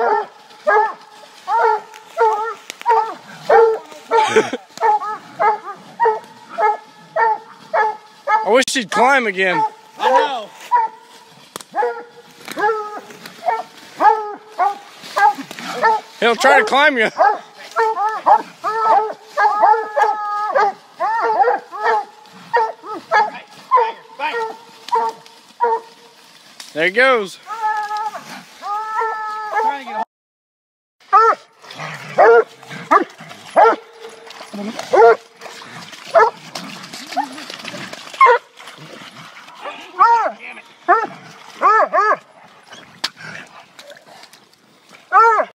I wish he'd climb again. I know. He'll try to climb you. There he goes. Trying to get a